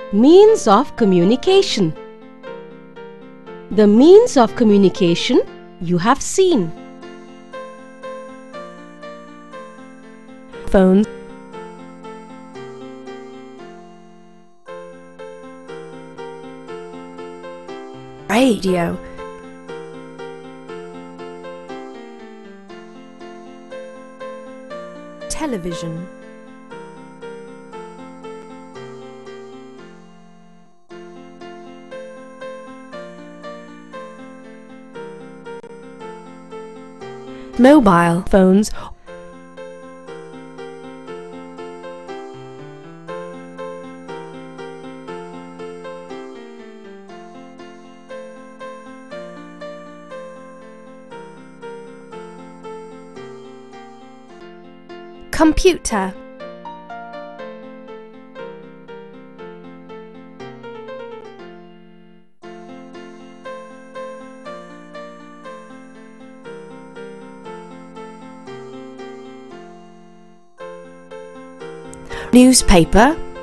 Means of communication. The means of communication you have seen. Phone, radio, television, mobile phones, computer, newspaper,